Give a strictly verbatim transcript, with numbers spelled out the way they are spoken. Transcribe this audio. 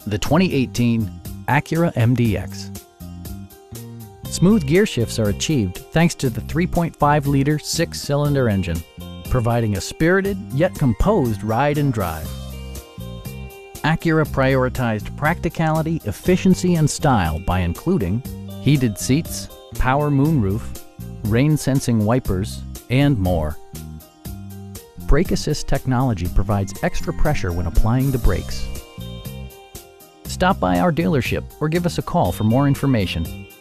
the twenty eighteen Acura M D X. Smooth gear shifts are achieved thanks to the three point five liter six-cylinder engine, providing a spirited yet composed ride and drive. Acura prioritized practicality, efficiency, and style by including heated seats, power moonroof, rain-sensing wipers, and more. Brake assist technology provides extra pressure when applying the brakes. Stop by our dealership or give us a call for more information.